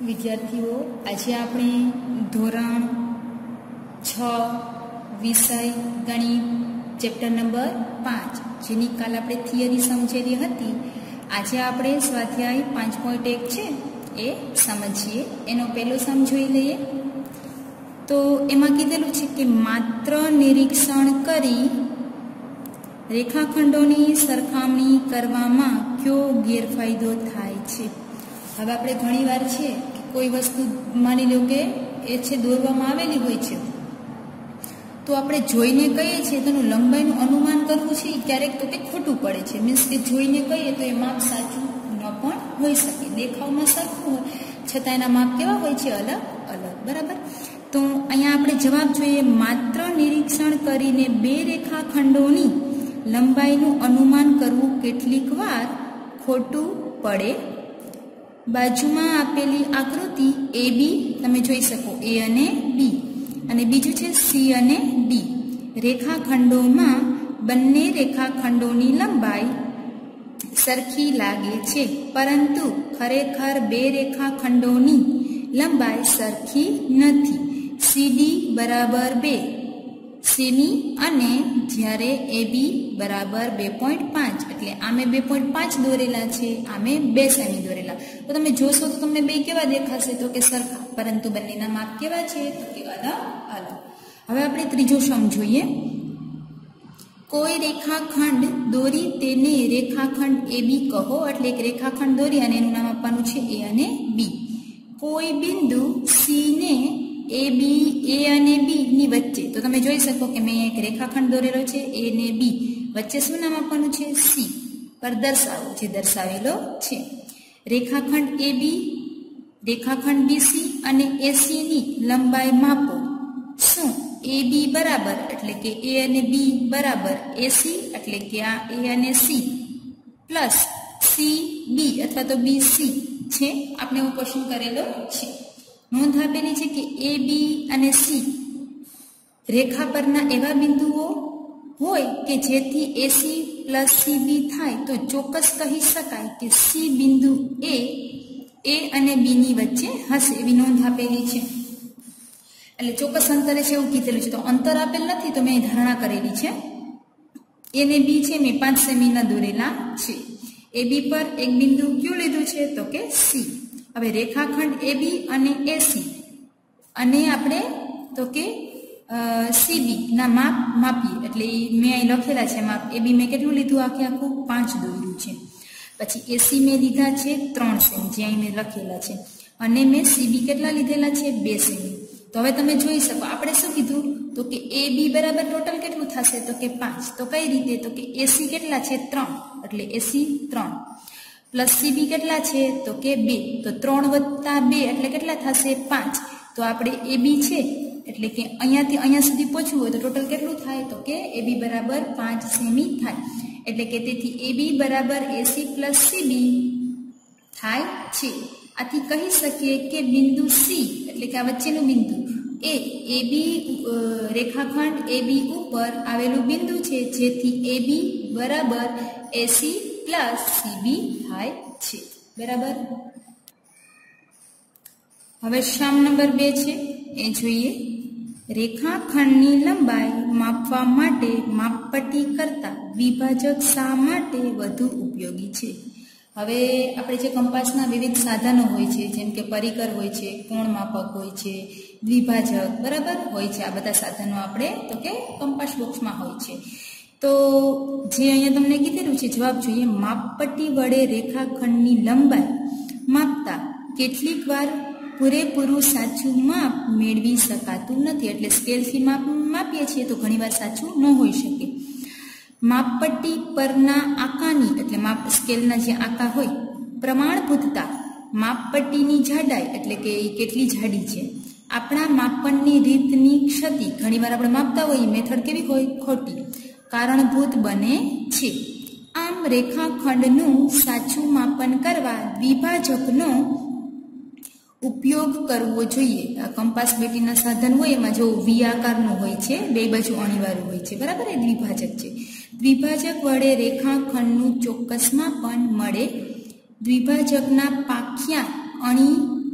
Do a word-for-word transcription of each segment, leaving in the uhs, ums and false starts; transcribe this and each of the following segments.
વિદ્યાર્થીઓ, આજે આપણે ધોરણ છ વિષય ગણિત ચેપ્ટર નંબર પાંચ, જેની કાલ આપણે થિયરી સમજેલી હતી, આજે આપણે સ્વાધ્યાય પાંચ પોઈન્ટ એક છે એ સમજીએ. એનો પહેલો સમ જોઈ લઈએ. તો એમાં કીધેલું છે કે માત્ર નિરીક્ષણ કરી રેખાખંડોની સરખામણી કરવામાં કયો ગેરફાયદો થાય છે. હવે આપણે ઘણી વાર છે કે કોઈ વસ્તુ માની લો કે એ છે દોરવામાં આવેલી હોય છે, તો આપણે જોઈને કહીએ છીએ તેનું લંબાઈનું અનુમાન કરવું છે એ ક્યારેક તો કે ખોટું પડે છે. મીન્સ કે જોઈને કહીએ તો એ માપ સાચું ન પણ હોઈ શકે. દેખાવમાં સરખું હોય છતાં એના માપ કેવા હોય છે? અલગ અલગ. બરાબર. તો અહીંયા આપણે જવાબ જોઈએ, માત્ર નિરીક્ષણ કરીને બે રેખાખંડોની લંબાઈનું અનુમાન કરવું કેટલીક વાર ખોટું પડે. બાજુમાં આપેલી આકૃતિ એ બી તમે જોઈ શકો, એ અને બી, અને બીજું છે સી અને ડી. રેખાખંડોમાં બંને રેખાખંડોની લંબાઈ સરખી લાગે છે, પરંતુ ખરેખર બે રેખાખંડોની લંબાઈ સરખી નથી. સીડી બરાબર બે સેમી અને જ્યારે એ બી બરાબર બે પોઈન્ટ પાંચ, એટલે આમે બે પોઈન્ટ પાંચ દોરેલા છે, આમે બે સેમી દોરેલા. તો તમે જોશો તો તમને બે કેવા દેખાશે? તો કે સરખા, પરંતુ બંનેના માપ કેવા છે? તો કે અલગ અલગ. હવે આપણે ત્રીજો સમ જોઈએ. કોઈ રેખાખંડ દોરી તેને રેખાખંડ એ બી કહો, એટલે એક રેખાખંડ દોરી અને એનું નામ આપવાનું છે એ અને બી. કોઈ બિંદુ સી ને એ બી એ અને બી ની વચ્ચે, તો તમે જોઈ શકો કે મેં એક રેખાખંડ દોરેલો છે એ ને બી વચ્ચે શું નામ આપવાનું છે? સી પર દર્શાવો, જે દર્શાવેલો છે. રેખાખંડ એ બી, રેખાખંડ બીસી અને એસી ની લંબાઈ માપો. શું એ બી બરાબર, એટલે કે એ અને બી બરાબર એસી, એટલે કે આ એ અને સી પ્લસ સી બી અથવા તો બી સી છે. આપણે એવું ક્વેશ્ચન કરેલો છે. નોંધ આપેલી છે કે એ બી અને સી રેખા પરના એવા બિંદુઓ હોય કે જેથી એસી પ્લસ સી બી થાય, તો ચોક્કસ કહી શકાય કે સી બિંદુ એ એ અને બી ની વચ્ચે હશે, એવી નોંધ આપેલી છે. એટલે ચોક્કસ અંતરે છે એવું કીધેલું છે. તો અંતર આપેલ નથી, તો મેં ધારણા કરેલી છે. એ ને બી છે મેં પાંચ સેમી ના દોરેલા છે. એ બી પર એક બિંદુ કયું લીધું છે? તો કે સી. હવે રેખાખંડ એ બી અને એસી અને આપણે તો કે સીબી ના માપ માપીએ, એટલે મેં અહીં લખેલા છે માપ. એ બી મેં કેટલું લીધું? આખે આખું પાંચ દોર્યું છે. પછી એસી મેં લીધા છે ત્રણ સેમી, જે અહીં મેં લખેલા છે, અને મેં સીબી કેટલા લીધેલા છે? બે સેમી. તો હવે તમે જોઈ શકો આપણે શું કીધું? તો કે એ બી બરાબર ટોટલ કેટલું થશે? તો કે પાંચ. તો કઈ રીતે? તો કે એસી કેટલા છે? ત્રણ, એટલે એસી ત્રણ પ્લસ સીબી કેટલા છે? તો કે બે. તો ત્રણ વત્તા બે એટલે કેટલા થશે? પાંચ. તો આપણે એ બી છે એટલે કે અહીંયાથી અહીંયા સુધી પહોંચવું હોય તો ટોટલ કેટલું થાય? તો કે એ બી બરાબર પાંચ સેમી થાય. એટલે કે તેથી એ બી બરાબર એસી પ્લસ સીબી થાય છે. આથી કહી શકીએ કે બિંદુ સી, એટલે કે આ વચ્ચેનું બિંદુ એ એ બી રેખાખંડ એ બી ઉપર આવેલું બિંદુ છે, જેથી એ બી બરાબર એસી પ્લસ સીબી થાય છે. બરાબર. હવે સમ નંબર બે છે એ જોઈએ. રેખાખંડની લંબાઈ માપવા માટે માપપટ્ટી કરતા વિભાજક શા માટે વધુ ઉપયોગી છે? હવે આપણે જે કંપાસના વિવિધ સાધનો હોય છે, જેમ કે પરિકર હોય છે, કોણ માપક હોય છે, દ્વિભાજક બરાબર હોય છે, આ બધા સાધનો આપણે તો કે કંપાસ બોક્સમાં હોય છે. તો જે અહીંયા તમને કીધેલું છે, જવાબ જોઈએ. માપપટ્ટી વડે રેખાખંડની લંબાઈ માપતા કેટલીક વાર પૂરેપૂરું સાચું માપ મેળવી શકાતું નથી. એટલે સ્કેલથી માપ માપીએ છીએ તો ઘણીવાર સાચું ન હોઈ શકે. માપપટ્ટી પરના આકાની, એટલે માપ સ્કેલના જે આકા હોય, પ્રમાણભૂતતા માપપટ્ટીની જાડાઈ, એટલે કે એ કેટલી જાડી છે, આપણા માપનની રીતની ક્ષતિ, ઘણીવાર આપણે માપતા હોઈએ મેથડ કેવી હોય? ખોટી, કારણભૂત બને છે. આમ રેખાખંડનું સાચું માપન કરવા દ્વિભાજકનો ઉપયોગ કરવો જોઈએ. આ કંપાસ બેટીના સાધન હોય એમાં જો વી આકારનું હોય છે, બે બાજુ અણીવાળું હોય છે, બરાબર, એ દ્વિભાજક છે. દ્વિભાજક વડે રેખાખંડનું ચોક્કસ માપન મળે. દ્વિભાજકના પાખ્યા અણી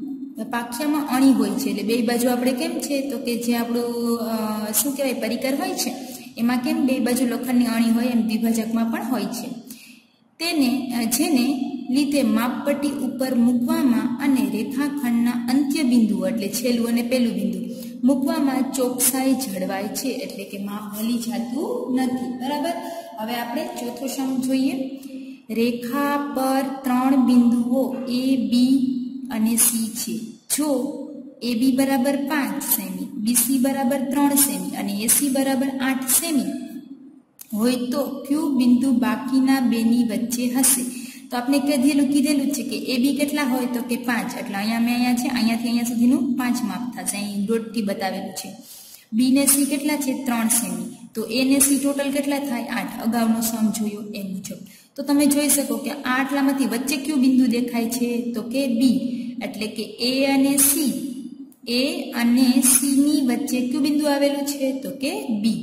પાખિયામાં અણી હોય છે, એટલે બે બાજુ આપણે કેમ છે તો કે જે આપણું શું કહેવાય પરિકર હોય છે એમાં કેમ બે બાજુ લોખંડની અણી હોય એમ દ્વિભાજકમાં પણ હોય છે. તેને જેને લીધે માપપટ્ટી ઉપર મૂકવામાં અને રેખાખંડના અંત્ય બિંદુઓ એટલે છેલ્લું અને પહેલું બિંદુ મૂકવામાં ચોકસાઈ જળવાય છે, એટલે કે માપ હલી જતું નથી. બરાબર. હવે આપણે ચોથો સમ જોઈએ. રેખા પર ત્રણ બિંદુઓ એ બી અને સી છે. જો એ બી બરાબર પાંચ સેમી, બીસી બરાબર ત્રણ સેમી અને એસી બરાબર આઠ સેમી હોય તો ક્યુ બિંદુ બાકીના બેની વચ્ચે હશે. તો આપણે કીધેલું કીધેલું છે કે એ બી કેટલા હોય તો કે પાંચ, એટલે અહીંયા મેં અહીંયા છે અહીંયાથી અહીંયા સુધીનું પાંચ માપ થશે, અહીં દોઢથી બતાવેલું છે. બી ને સી કેટલા છે ત્રણ સેમી, તો એ ને સી ટોટલ કેટલા થાય આઠ. અગાઉનો સમ જોયો એ મુજબ. તો તમે જોઈ શકો કે આ આટલામાંથી વચ્ચે કયું બિંદુ દેખાય છે તો કે બી, એટલે કે એ અને સી એ અને સી ની વચ્ચે કયું બિંદુ આવેલું છે તો કે બી.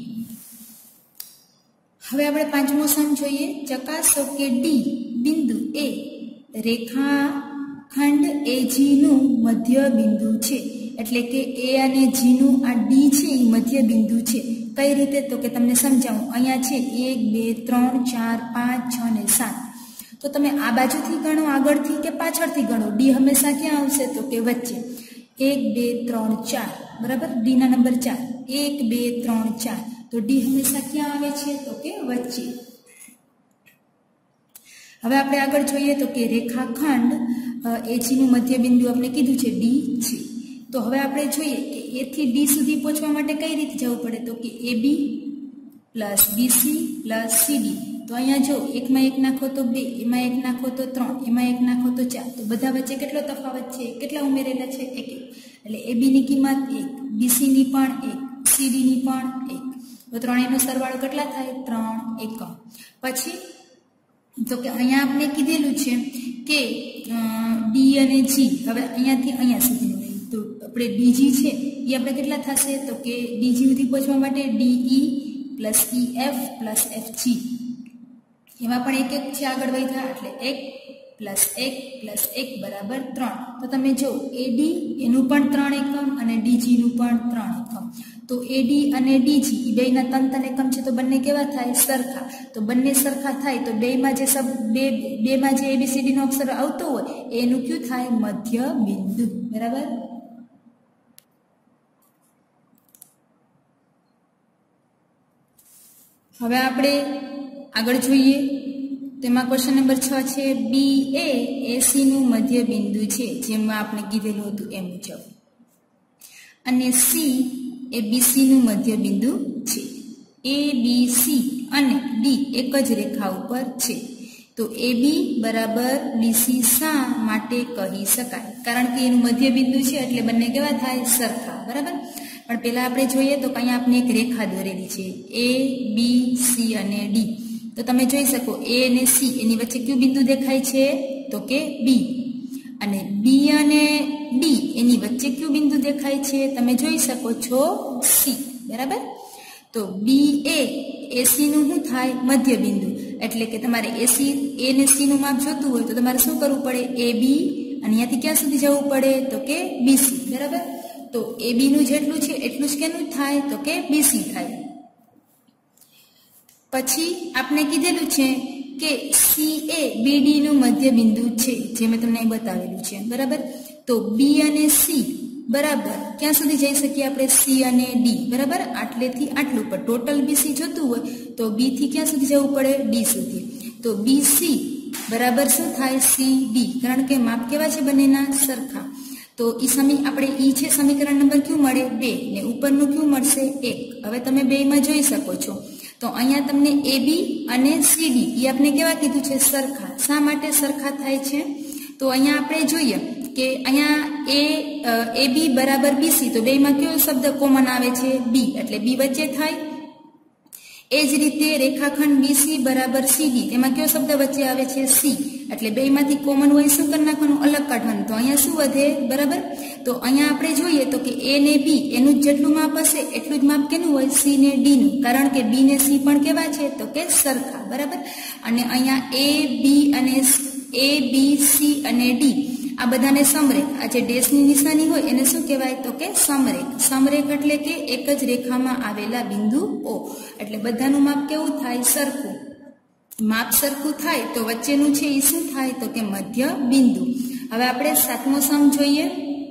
હવે આપણે પાંચમો સમ જોઈએ. ચકાસો કે ડી બિંદુ એ રેખાખંડ એજી નું મધ્ય બિંદુ છે, એટલે કે એ અને જી નું આ ડી છે એ મધ્ય બિંદુ છે. કઈ રીતે તો કે તમને સમજાવું. અહીંયા છે એક બે ત્રણ ચાર પાંચ છ ને સાત, તો તમે આ બાજુથી ગણો આગળથી કે પાછળથી ગણો, ડી હંમેશા ક્યાં આવશે તો કે વચ્ચે. એક બે ત્રણ ચાર, બરાબર. ડી ના નંબર ચાર, એક બે ત્રણ ચાર, તો ડી હંમેશા ક્યાં આવે છે તો કે વચ્ચે. હવે આપણે આગળ જોઈએ તો કે રેખાખંડ એજી નું મધ્ય બિંદુ આપણે કીધું છે ડી છે. તો હવે આપણે જોઈએ કે એ થી ડી સુધી પહોંચવા માટે કઈ રીતે જવું પડે તો કે A B plus BC plus CD. તો અહીંયા જો એકમાં એક નાખો તો બે, એમાં એક નાખો તો ત્રણ, એમાં એક નાખો તો ચાર, તો બધા વચ્ચે કેટલો તફાવત છે, કેટલા ઉમેરેલા છે એક એક. એટલે એ બી ની કિંમત એક, બીસી ની પણ એક, સીડી ની પણ એક, તો ત્રણેયનો સરવાળો કેટલા થાય ત્રણ એકમ. પછી તો કે અહીંયા આપણે કીધેલું છે કે ડી અને જી હવે અહીંયાથી અહીંયા સુધીનું, તો આપણે ડીજી છે એ આપણે કેટલા થશે તો કે ડીજી સુધી પહોંચવા માટે DE plus E F plus F G, એમાં પણ એક એક છે આગળ વધ્યા, એટલે એક પ્લસ એક પ્લસ એક બરાબર ત્રણ. તો તમે જો એડી એનું પણ ત્રણ એકમ અને ડીજીનું પણ ત્રણ એકમ. તો એડી અને ડીજી એ બેના ત્રણ ત્રણ એકમ છે, તો બંને કેવા થાય સરખા. તો બંને સરખા થાય તો બેમાં જે સબ બે બેમાં જે એબીસીડી નો અક્ષર આવતો હોય એનું કયું થાય મધ્ય બિંદુ. બરાબર. હવે આપણે આગળ જોઈએ. તેમાં ક્વેશ્ચન નંબર છ છે. બી એ એસી નું મધ્ય બિંદુ છે જેમાં આપણે કીધેલું હતું એ મુજબ, અને સી એ બીસી નું મધ્ય બિંદુ છે. એ બી સી અને ડી એક જ રેખા ઉપર છે. તો એ બી બરાબર ડીસી શા માટે કહી શકાય? કારણ કે એનું મધ્ય બિંદુ છે એટલે બંને કેવા થાય સરખા. બરાબર. પણ પેલા આપણે જોઈએ તો અહીંયા આપણે એક રેખા દોરેલી છે એ બી સી અને ડી. તો તમે જોઈ શકો એ અને સી એની વચ્ચે કયું બિંદુ દેખાય છે તો કે બી, અને બી અને ડી એની વચ્ચે કયું બિંદુ દેખાય છે તમે જોઈ શકો છો સી. બરાબર. તો બી એ એસી નું શું થાય મધ્ય બિંદુ, એટલે કે તમારે એસી એ ને સી નું માપ જોતું હોય તો તમારે શું કરવું પડે એ બી અને અહીંયાથી ક્યાં સુધી જવું પડે તો કે બીસી. બરાબર. તો એ બી નું જેટલું છે એટલું જ કેનું થાય તો કે બીસી થાય. પછી આપણે કીધેલું છે કે સી એ બીડી નું મધ્ય બિંદુ છે જે મેં તમને અહીં બતાવેલું છે. બરાબર. તો બી અને સી બરાબર ક્યાં સુધી જઈ શકીએ આપણે સી અને ડી. બરાબર. આટલેથી આટલું પર ટોટલ બીસી જોતું હોય તો બી થી ક્યાં સુધી જવું પડે ડી સુધી. તો બીસી બરાબર શું થાય સી ડી, કારણ કે માપ કેવા છે બંનેના સરખા. તો ઈ સમી આપણે ઈ છે સમીકરણ નંબર ક્યુ મળે બે ને ઉપરનું ક્યુ મળશે એક. હવે તમે બે માં જોઈ શકો છો તો અહીંયા તમને એ બી અને સીડી એ આપણે કેવા કીધું છે સરખા. શા માટે સરખા થાય છે તો અહીંયા આપણે જોઈએ કે અહીંયા એ એ બી બરાબર બીસી, તો બેમાં કયો શબ્દ કોમન આવે છે બી, એટલે બી વચ્ચે થાય. એ જ રીતે રેખાખંડ બીસી બરાબર સીડી, તેમાં કયો શબ્દ વચ્ચે આવે છે સી, એટલે બેમાંથી કોમન હોય શું કરી નાખવાનું અલગ કાઢવાનું. તો અહીંયા શું વધે બરાબર. તો અહીંયા આપણે જોઈએ તો કે એ ને બી એનું જેટલું માપ હશે એટલું જ માપ કેનું હોય સી ને ડી નું, કારણ કે બી ને સી પણ કેવા છે તો કે સરખા. બરાબર. અને અહીંયા એ બી અને એ બી સી અને ડી આ બધાને સમરેખ, આ જે ડેશની નિશાની હોય એને શું કહેવાય તો કે સમરેખ. સમરેખ એટલે કે એક જ રેખામાં આવેલા બિંદુઓ. એટલે બધાનું માપ કેવું થાય? સરખું. માપ સરખું થાય તો વચ્ચેનું છે એ શું થાય તો કે મધ્ય બિંદુ. હવે આપણે સાતમો સમ જોઈએ.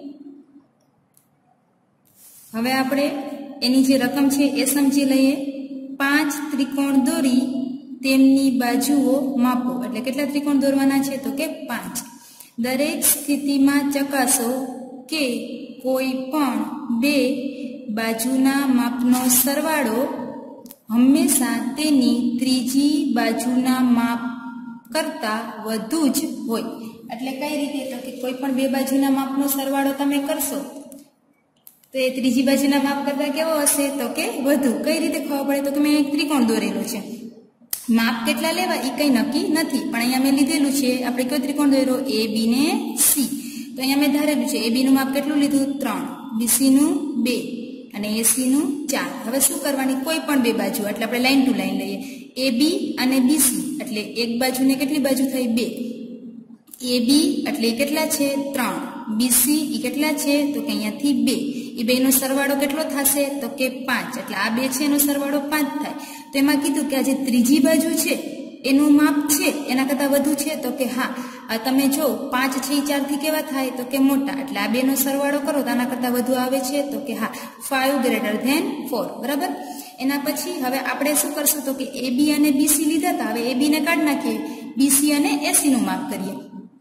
હવે આપણે એની જે રકમ છે એ સમજી લઈએ. પાંચ ત્રિકોણ દોરી તેમની બાજુઓ માપો. એટલે કેટલા ત્રિકોણ દોરવાના છે તો કે પાંચ. દરેક સ્થિતિમાં ચકાસો કે કોઈ પણ બે બાજુના માપનો સરવાળો હંમેશા તેની ત્રીજી બાજુના માપ કરતા વધુ જ હોય. એટલે કઈ રીતે તો કે કોઈ પણ બે બાજુના માપનો સરવાળો તમે કરશો તો એ ત્રીજી બાજુના માપ કરતા કેવો હશે તો કે વધુ. કઈ રીતે ખબર પડે તો કે મેં એક ત્રિકોણ દોરેલું છે, માપ કેટલા લેવા એ કઈ નક્કી નથી, પણ અહીંયા મેં લીધેલું છે. આપણે કયો ત્રિકોણ દોર્યો? એ બી ને સી. તો અહીંયા મેં ધારેલું છે એ બી નું માપ કેટલું લીધું? ત્રણ, બીસી નું બે અને એસી નું ચાર. હવે શું કરવાની? કોઈ પણ બે બાજુ, એટલે આપણે લાઈન ટુ લાઈન લઈએ. એ બી અને બીસી એટલે એક બાજુ ને કેટલી બાજુ થઈ? બે. એ બી એટલે કેટલા છે? ત્રણ. બીસી એ કેટલા છે તો કે અહીંયાથી બે. એ બે નો સરવાળો કેટલો થશે તો કે પાંચ. એટલે આ બે છે એનો સરવાળો પાંચ થાય. તો એમાં કીધું કે આ જે ત્રીજી બાજુ છે એનું માપ છે એના કરતા વધુ છે તો કે હા. આ તમે જો પાંચ છે ચાર થી કેવા થાય તો કે મોટા. એટલે આ બે નો સરવાળો કરો તો આના કરતા વધુ આવે છે તો કે હા ફાઈવ ગ્રેટર ધેન ફોર. બરાબર. એના પછી હવે આપણે શું કરશું તો કે એ બી અને બીસી લીધા હતા. હવે એ બી ને કાઢી નાખીએ, બીસી અને એસી નું માપ કરીએ.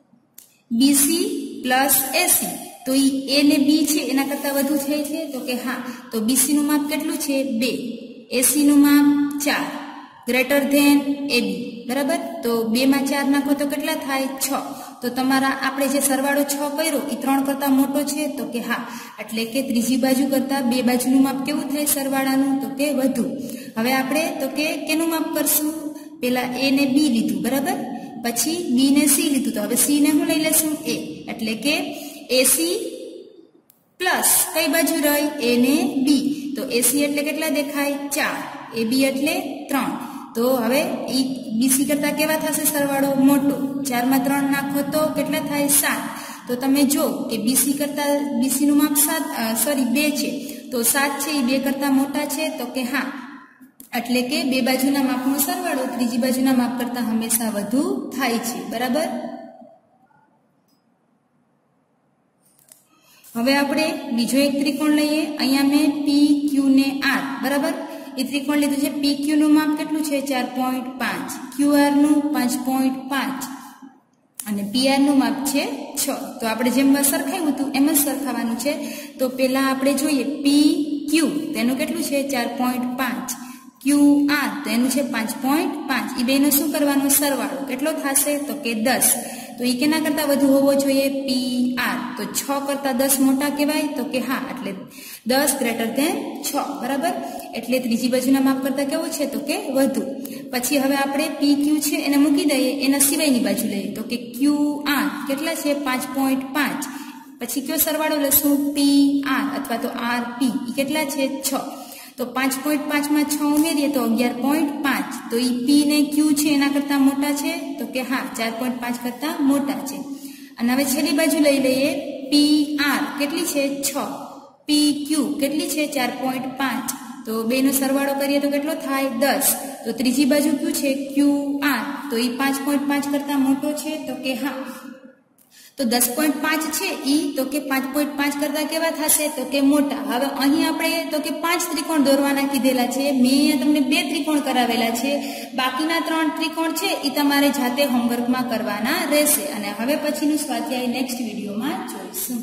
બીસી પ્લસ એસી તો ઈ એ ને બી છે એના કરતા વધુ થાય છે તો કે હા. તો બીસી નું માપ કેટલું છે? બે. એસી નું માપ ચાર, ગ્રેટર ધેન એ બી. બરાબર. તો બે માં ચાર નાખો તો કેટલા થાય? છ. તો તમારા આપણે જે સરવાળો છ કર્યો એ ત્રણ કરતા મોટો છે તો કે હા. એટલે કે ત્રીજી બાજુ કરતા બે બાજુનું માપ કેવું થાય સરવાળાનું તો કે વધુ. હવે આપણે તો કે કેનું માપ કરશું? પેલા એ ને બી લીધું. બરાબર. પછી બી ને સી લીધું. તો હવે સી ને હું લઈ લેશું? એ. એટલે કે એસી પ્લસ કઈ બાજુ રહી? એ ને બી. તો એસી એટલે કેટલા દેખાય? ચાર. એ બી એટલે ત્રણ. તો હવે ઈ બીસી કરતા કેવા થશે સરવાળો? મોટો. ચાર માં ત્રણ નાખો તો કેટલા થાય? સાત. તો તમે જો કે બીસી કરતા બીસી નું માપ સાત સોરી બે છે તો સાત છે એ બે કરતા મોટા છે તો કે હા. એટલે કે બે બાજુના માપનો સરવાળો ત્રીજી બાજુના માપ કરતા હંમેશા વધુ થાય છે. બરાબર. હવે આપણે બીજો એક ત્રિકોણ લઈએ. અહીંયા મેં પી ક્યુ ને આર. બરાબર. એ ત્રિકોણ લીધું છે. પી ક્યુ નું માપ કેટલું છે? ચાર પોઈન્ટ પાંચ. ક્યુ આર નું પાંચ પોઈન્ટ પાંચ અને પી આર નું માપ છે છ. તો આપણે જેમ સરખાવ્યું હતું એમ જ સરખાવવાનું છે. તો પેલા આપણે જોઈએ પી ક્યુ તેનું કેટલું છે? ચાર પોઈન્ટ પાંચ. ક્યુ આર તો એનું છે પાંચ પોઈન્ટ પાંચ. એ બે નો શું કરવાનો? સરવાળો કેટલો થશે તો કે દસ. તો એ કેના કરતા વધુ હોવો જોઈએ? P R. તો છ કરતા દસ મોટા કહેવાય તો કે હા. એટલે દસ ગ્રેટર ધેન છ. બરાબર. એટલે ત્રીજી બાજુના માપ કરતા કેવું છે તો કે વધુ. પછી હવે આપણે પી ક્યુ છે એને મૂકી દઈએ, એના સિવાયની બાજુ લઈએ તો કે ક્યુ આર કેટલા છે? પાંચ પોઈન્ટ પાંચ. પછી કયો સરવાળો લઈશું? પી આર અથવા તો આર પી. એ કેટલા છે? છ. તો પાંચ પોઈન્ટ પાંચ માં છ ઉમેરીએ તો અગિયાર પોઈન્ટ પાંચ. તો એ પી ને ક્યુ છે એના કરતા મોટા છે તો કે હા ચાર પોઈન્ટ પાંચ કરતા મોટા છે. અને હવે છેલ્લી બાજુ લઈ લઈએ. પી આર કેટલી છે? છ. પી ક્યુ કેટલી છે? ચાર પોઈન્ટ પાંચ. તો બે નો સરવાળો કરીએ તો કેટલો થાય? દસ. તો ત્રીજી બાજુ કયું છે? Q R. તો એ પાંચ પોઈન્ટ પાંચ કરતા મોટો છે તો કે હા. તો દસ પોઈન્ટ પાંચ છે ઈ તો કે પાંચ પોઈન્ટ પાંચ કરતા કેવા થશે તો કે મોટા. હવે અહીં આપણે તો કે પાંચ ત્રિકોણ દોરવાના કીધેલા છે. મેં અહીંયા તમને બે ત્રિકોણ કરાવેલા છે. બાકીના ત્રણ ત્રિકોણ છે એ તમારે જાતે હોમવર્કમાં કરવાના રહેશે. અને હવે પછીનું સ્વાધ્યાય નેક્સ્ટ વિડીયોમાં જોઈશું.